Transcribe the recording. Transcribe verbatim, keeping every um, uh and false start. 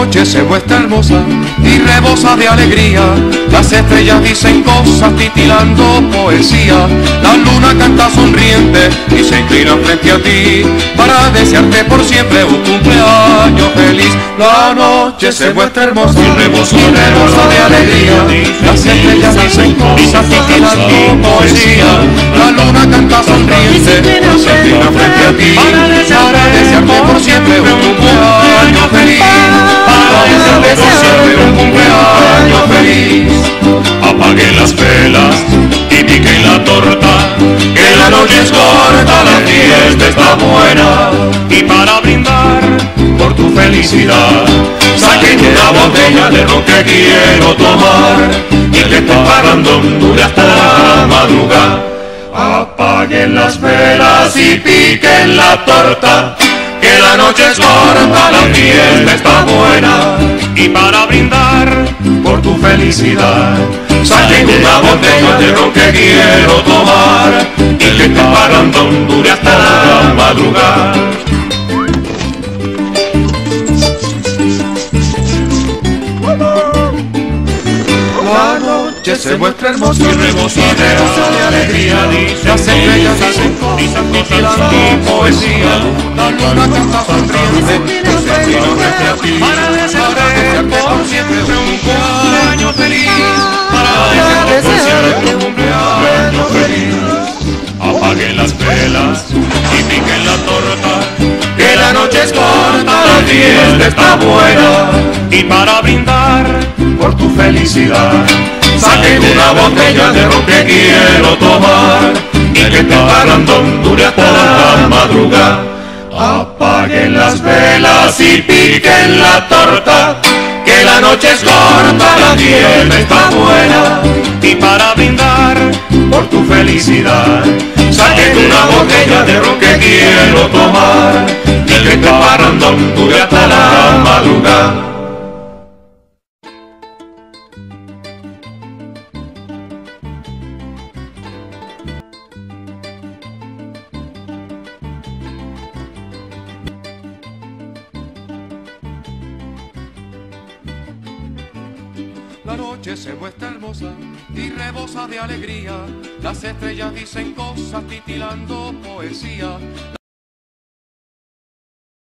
noche se muestra hermosa y rebosa de alegría. Las estrellas dicen cosas titilando poesía. La luna canta sonriente y se inclina frente a ti para desearte por siempre un cumpleaños feliz. La noche se muestra hermosa y rebosa, y rebosa de alegría. Las estrellas dicen cosas titilando poesía. La luna canta sonriente y se inclina frente a ti para desearte por siempre un cumpleaños feliz. Para desearte por siempre un cumpleaños feliz. Apaguen las velas y piquen la torta, que la noche es corta, la fiesta está buena. Y para brindar por tu felicidad, saquen una botella de ron que quiero tomar y que esté pagando dure hasta la madrugada. Apaguen las velas y piquen la torta, que la noche es corta, la fiesta está buena. Y para brindar por tu felicidad, saquen una botella de ron que quiero tomar y que esté pagando dure hasta la madrugada. La noche se muestra hermosa y rebosa de alegría. Las estrellas dicen cosas titilando poesía. La luna canta sonriente y se inclina frente a ti para desearte por siempre un cumpleaños feliz. Para desearte por siempre un cumpleaños feliz. Apaguen las velas y piquen la torta, que la noche es corta, la fiesta está buena. Y para brindar por tu felicidad, saquen una botella de ron que quiero tomar y que esté pagando dure hasta la madrugada. Apaguen las velas y piquen la torta, que la noche es corta, la fiesta está buena. Y para brindar por tu felicidad, saquen una botella de ron que quiero tomar y que esté pagando dure hasta la madrugada. La noche se muestra hermosa y rebosa de alegría. Las estrellas dicen cosas titilando poesía.